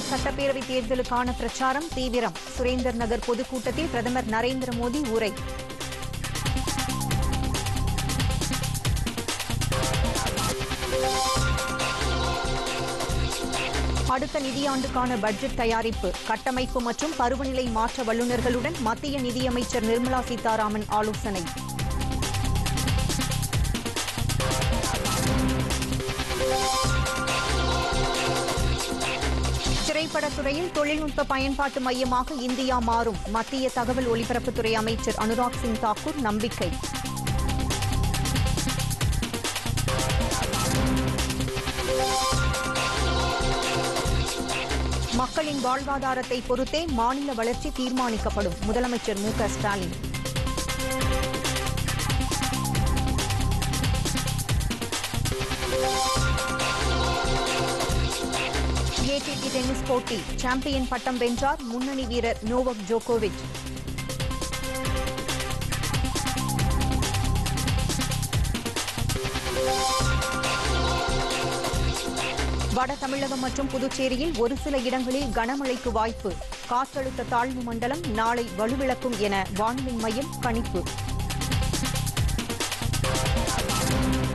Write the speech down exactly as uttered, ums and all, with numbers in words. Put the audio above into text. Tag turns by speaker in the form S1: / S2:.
S1: பீகார் சட்டப்பேரவை தேர்தலுக்கான பிரச்சாரம் தீவிரம். சுரேந்தர் நகர் பொதுக்கூட்டத்தில் பிரதமர் நரேந்திர மோடி உரை. அடுத்த நிதியாண்டுக்கான பட்ஜெட் தயாரிப்பு, கட்டமைப்பு மற்றும் பருவநிலை மாற்ற வல்லுநர்களுடன் மத்திய நிதியமைச்சர் நிர்மலா சீதாராமன் ஆலோசனை. திரைப்படத்துறையில் தொழில்நுட்ப பயன்பாட்டு மையமாக இந்தியா மாறும். மத்திய தகவல் ஒலிபரப்புத்துறை அமைச்சர் அனுராக் சிங் தாக்கூர் நம்பிக்கை. மக்களின் வாழ்வாதாரத்தை பொறுத்தே மாநில வளர்ச்சி தீர்மானிக்கப்படும். முதலமைச்சர் மு க ஸ்டாலின். ஏடிபி டென்னிஸ் போட்டி சாம்பியன் பட்டம் வென்றார் முன்னணி வீரர் நோவக் ஜோகோவிச். வட தமிழகம் மற்றும் புதுச்சேரியில் ஒரு சில இடங்களில் கனமழைக்கு வாய்ப்பு. காற்றழுத்த தாழ்வு மண்டலம் நாளை வலுவிழக்கும் என வானிலை மையம் கணிப்பு.